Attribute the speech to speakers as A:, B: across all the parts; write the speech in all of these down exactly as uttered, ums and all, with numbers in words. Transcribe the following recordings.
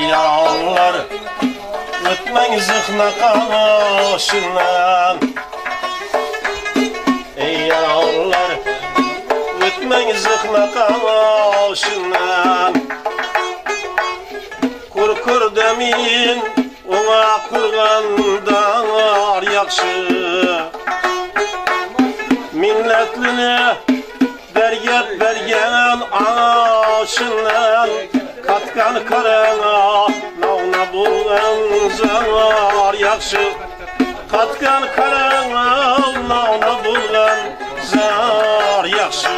A: yaralar ötmen zıhna kaşından. Ey yaralar ötmen zıhna kaşından. Kur kur demin ona kurganlar yakşı. Milletline berget bergen aşından. Katkan karana navna bulgan zar yakşı. Katkan karana navna bulgan zar yakşı.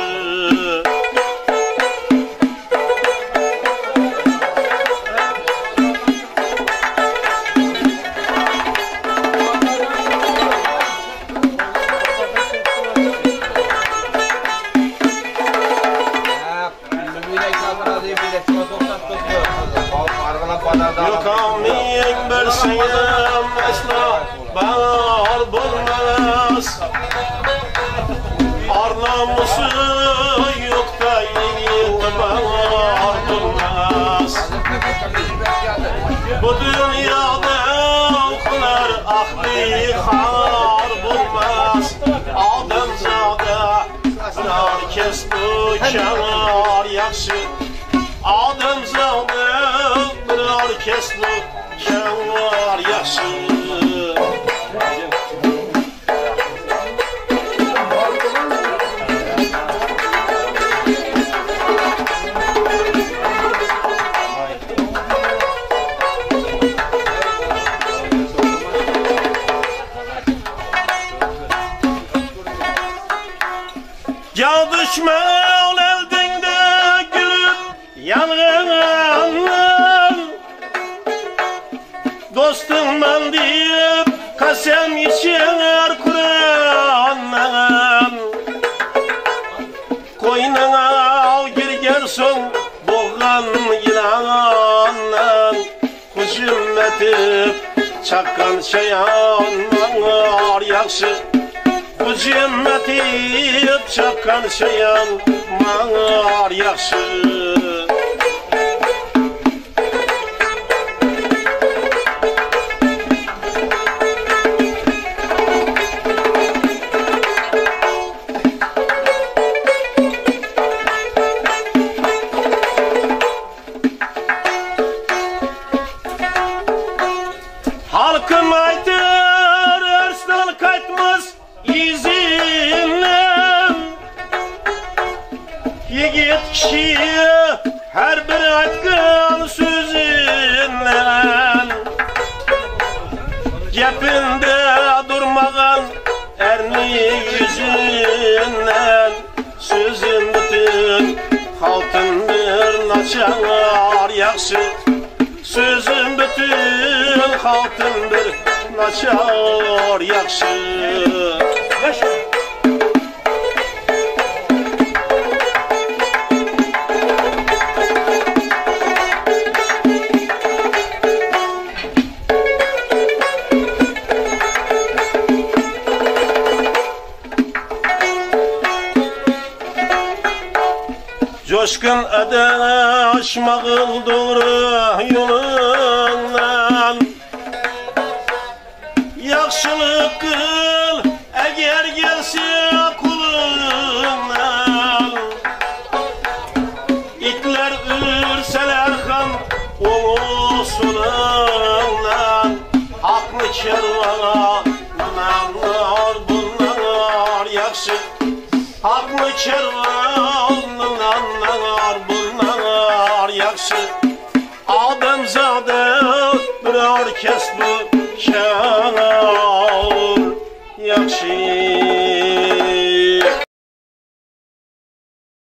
A: Yukamiyek berseyem esna bağır bulmaz. Arnamusu yok da yiğit bağır bulmaz. Bu dünyada okular ahli har bulmaz. Ademzade herkes bu kenar yakşı. Ademzade herkes bu kenar yakşı. Ya düşman eldinde gülüp yanğın. Dostum ben deyip kasem içer Kur'an'ın. Koynuna girgen son boğan ilanın. Hücum etip çakkan şeyanlar yakşı. Hücum etip çakkan şeyanlar yakşı. Halkım aytır ersdan kaytmaz izinden. Yigit kişi her bir aytkan sözünden. Gepinde durmagan erni yüzünden. Sözün bütün halkın bir naçar yakşı. Sözün bütün halkın bir naçar yakşı. Coşkun adaşmağıl doğru yolundan. Yaxşılık kıl eğer gelse kulundan. İtler ürseler ham ulusundan. Aklı kervana nanlar bunlar yakşı. Aklı kervanlar bunlar yakşı. Ademzade bir orkes bu kenar yakşı.